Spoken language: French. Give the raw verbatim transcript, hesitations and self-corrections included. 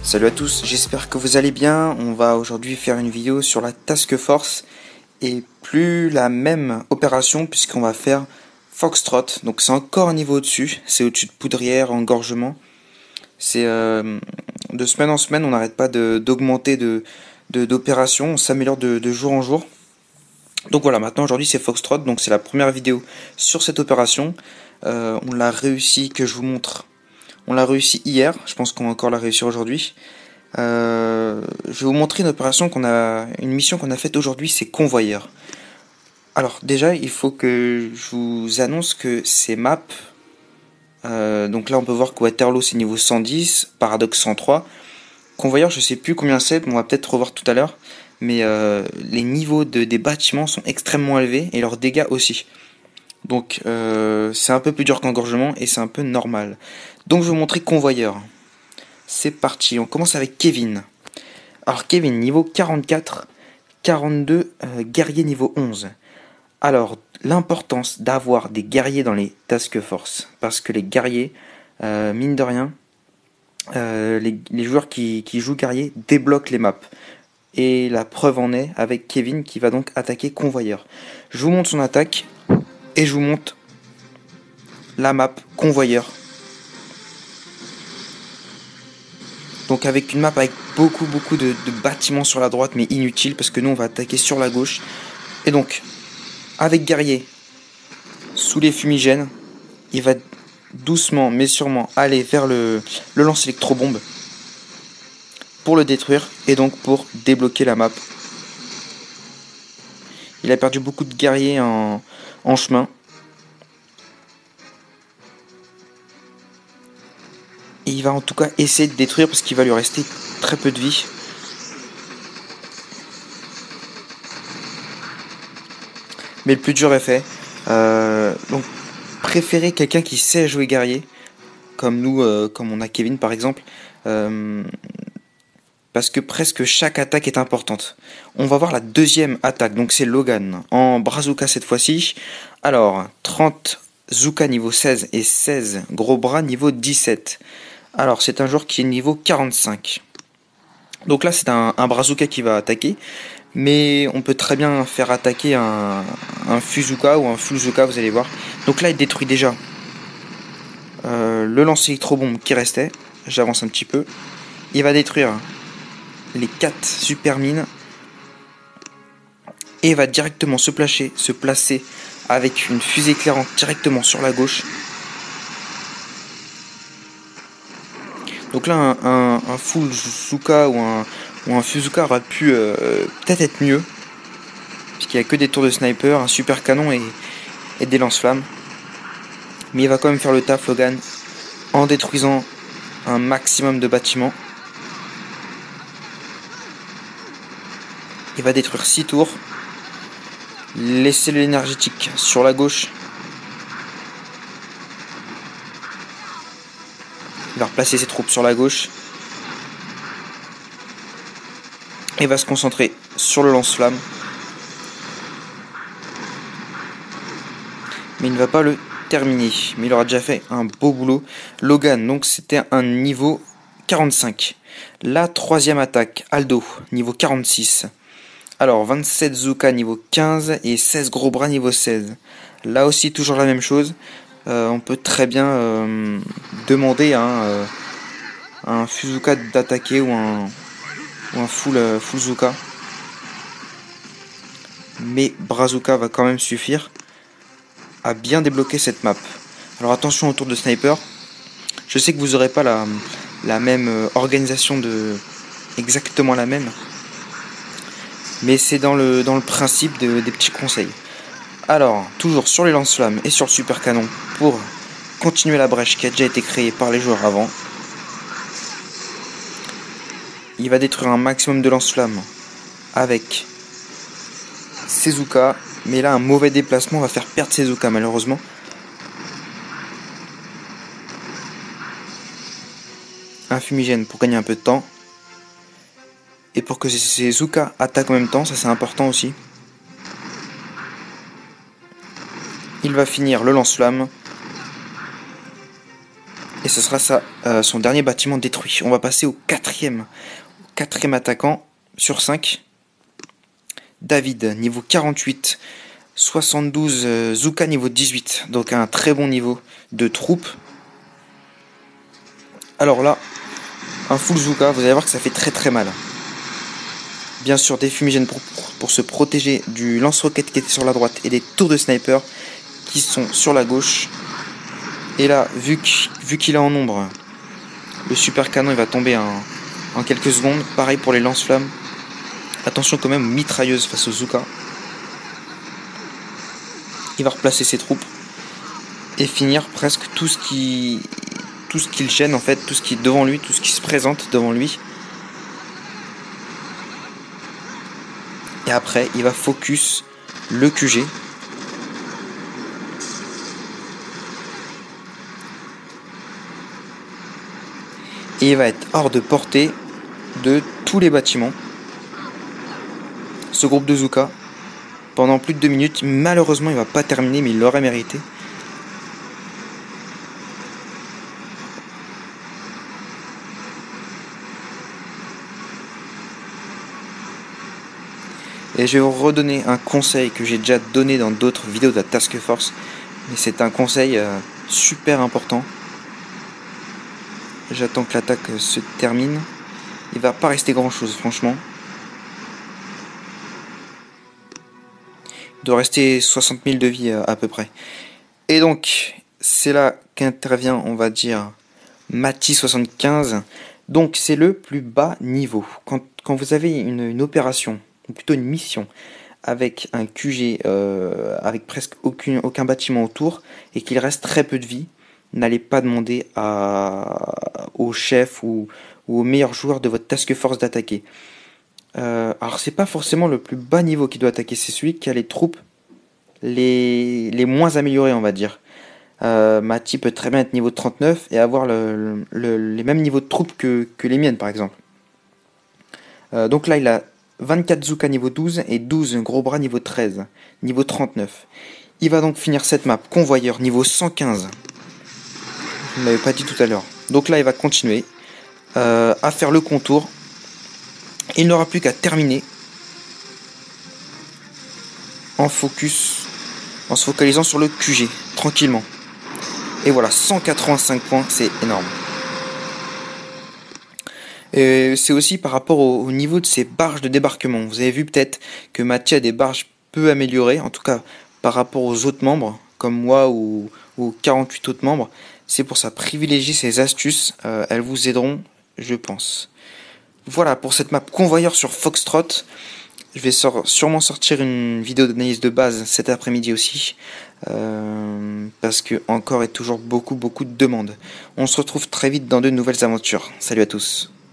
Salut à tous, j'espère que vous allez bien. On va aujourd'hui faire une vidéo sur la Task Force et plus la même opération puisqu'on va faire Foxtrot. Donc c'est encore un niveau au-dessus, c'est au-dessus de Poudrière, Engorgement. C'est euh, de semaine en semaine, on n'arrête pas de, d'augmenter de, de, d'opérations, on s'améliore de, de jour en jour. Donc voilà, maintenant aujourd'hui c'est Foxtrot, donc c'est la première vidéo sur cette opération. Euh, on l'a réussi, que je vous montre. On l'a réussi hier, je pense qu'on va encore la réussir aujourd'hui. Euh, je vais vous montrer une opération qu'on a, une mission qu'on a faite aujourd'hui, c'est Convoyeur. Alors déjà, il faut que je vous annonce que ces maps, euh, donc là on peut voir que Waterloo c'est niveau cent dix, Paradox cent trois, Convoyeur je sais plus combien c'est, on va peut-être revoir tout à l'heure, mais euh, les niveaux de, des bâtiments sont extrêmement élevés et leurs dégâts aussi. Donc euh, c'est un peu plus dur qu'Engorgement et c'est un peu normal. Donc je vais vous montrer Convoyeur. C'est parti, on commence avec Kevin. Alors Kevin, niveau quarante-quatre, quarante-deux, euh, guerrier niveau onze. Alors, l'importance d'avoir des guerriers dans les Task Force. Parce que les guerriers, euh, mine de rien, euh, les, les joueurs qui, qui jouent guerrier débloquent les maps. Et la preuve en est avec Kevin qui va donc attaquer Convoyeur. Je vous montre son attaque et je vous montre la map Convoyeur. Donc avec une map avec beaucoup beaucoup de, de bâtiments sur la droite mais inutile parce que nous on va attaquer sur la gauche. Et donc avec guerrier sous les fumigènes, il va doucement mais sûrement aller vers le, le lance électrobombe pour le détruire et donc pour débloquer la map. Il a perdu beaucoup de guerriers en, en chemin. Et il va en tout cas essayer de détruire parce qu'il va lui rester très peu de vie. Mais le plus dur est fait. Euh, donc préférez quelqu'un qui sait jouer guerrier. Comme nous, euh, comme on a Kevin par exemple. Euh, parce que presque chaque attaque est importante. On va voir la deuxième attaque. Donc c'est Logan. En Brazuca cette fois-ci. Alors, trente Zuka niveau seize et seize gros bras niveau dix-sept. Alors c'est un joueur qui est niveau quarante-cinq. Donc là c'est un, un Brazuca qui va attaquer. Mais on peut très bien faire attaquer un, un Fuzuka ou un Fuzuka, vous allez voir. Donc là il détruit déjà euh, le lance électrobombe qui restait. J'avance un petit peu. Il va détruire les quatre super mines. Et il va directement se placer, se placer avec une fusée éclairante directement sur la gauche. Donc là, un, un, un Fuzuka ou un, ou un Fuzuka aurait pu euh, peut-être être mieux. Puisqu'il n'y a que des tours de sniper, un super canon et, et des lance-flammes. Mais il va quand même faire le taf, Logan, en détruisant un maximum de bâtiments. Il va détruire six tours. Laisser l'énergétique sur la gauche. Il va replacer ses troupes sur la gauche. Et va se concentrer sur le lance-flamme. Mais il ne va pas le terminer. Mais il aura déjà fait un beau boulot. Logan, donc c'était un niveau quarante-cinq. La troisième attaque, Aldo, niveau quarante-six. Alors, vingt-sept Zuka niveau quinze et seize gros bras niveau seize. Là aussi, toujours la même chose. Euh, on peut très bien euh, demander à un, euh, un Fuzuka d'attaquer ou un, ou un full, euh, full Zuka. Mais Brazuka va quand même suffire à bien débloquer cette map. Alors attention au tour de sniper. Je sais que vous n'aurez pas la, la même organisation de... exactement la même. Mais c'est dans le, dans le principe de, des petits conseils. Alors, toujours sur les lance-flammes et sur le super canon pour continuer la brèche qui a déjà été créée par les joueurs avant. Il va détruire un maximum de lance-flammes avec Sezuka. Mais là, un mauvais déplacement va faire perdre Sezuka malheureusement. Un fumigène pour gagner un peu de temps. Et pour que Sezuka attaque en même temps, ça c'est important aussi. Il va finir le lance-flamme. Et ce sera ça, euh, son dernier bâtiment détruit. On va passer au quatrième, au quatrième attaquant sur cinq. David, niveau quarante-huit. soixante-douze, euh, Zuka, niveau dix-huit. Donc un très bon niveau de troupe. Alors là, un full Zuka, vous allez voir que ça fait très très mal. Bien sûr, des fumigènes pour, pour, pour se protéger du lance-roquette qui était sur la droite et des tours de sniper qui sont sur la gauche. Et là, vu qu'il est en nombre, le super canon il va tomber en, en quelques secondes. Pareil pour les lance-flammes. Attention quand même aux mitrailleuses face aux Zuka. Il va replacer ses troupes et finir presque tout ce qui tout ce qu'il gêne en fait, tout ce qui est devant lui, tout ce qui se présente devant lui. Et après, il va focus le Q G. Et il va être hors de portée de tous les bâtiments. Ce groupe de Zuka, pendant plus de deux minutes, malheureusement il va pas terminer, mais il l'aurait mérité. Et je vais vous redonner un conseil que j'ai déjà donné dans d'autres vidéos de la Task Force. Mais c'est un conseil euh, super important. J'attends que l'attaque se termine. Il va pas rester grand chose franchement. Il doit rester soixante mille de vie euh, à peu près. Et donc c'est là qu'intervient, on va dire, Mati soixante-quinze. Donc c'est le plus bas niveau. Quand, quand vous avez une, une opération, ou plutôt une mission, avec un Q G, euh, avec presque aucun, aucun bâtiment autour, et qu'il reste très peu de vie, n'allez pas demander à, au chef ou, ou au meilleur joueur de votre task force d'attaquer. Euh, alors c'est pas forcément le plus bas niveau qui doit attaquer, c'est celui qui a les troupes les, les moins améliorées, on va dire. Euh, Mati peut très bien être niveau trente-neuf et avoir le, le, les mêmes niveaux de troupes que, que les miennes par exemple. Euh, donc là il a vingt-quatre Zuka niveau douze et douze gros bras niveau treize, niveau trente-neuf. Il va donc finir cette map convoyeur niveau cent quinze. Je ne l'avais pas dit tout à l'heure. Donc là il va continuer euh, à faire le contour. Il n'aura plus qu'à terminer en focus, en se focalisant sur le Q G, tranquillement. Et voilà, cent quatre-vingt-cinq points, c'est énorme. Et c'est aussi par rapport au, au niveau de ses barges de débarquement. Vous avez vu peut-être que Mathieu a des barges peu améliorées, en tout cas par rapport aux autres membres, comme moi ou, ou quarante-huit autres membres. C'est pour ça, privilégier ces astuces, euh, elles vous aideront, je pense. Voilà pour cette map convoyeur sur Foxtrot. Je vais sor- sûrement sortir une vidéo d'analyse de base cet après-midi aussi. Euh, parce que encore et toujours beaucoup beaucoup de demandes. On se retrouve très vite dans de nouvelles aventures. Salut à tous.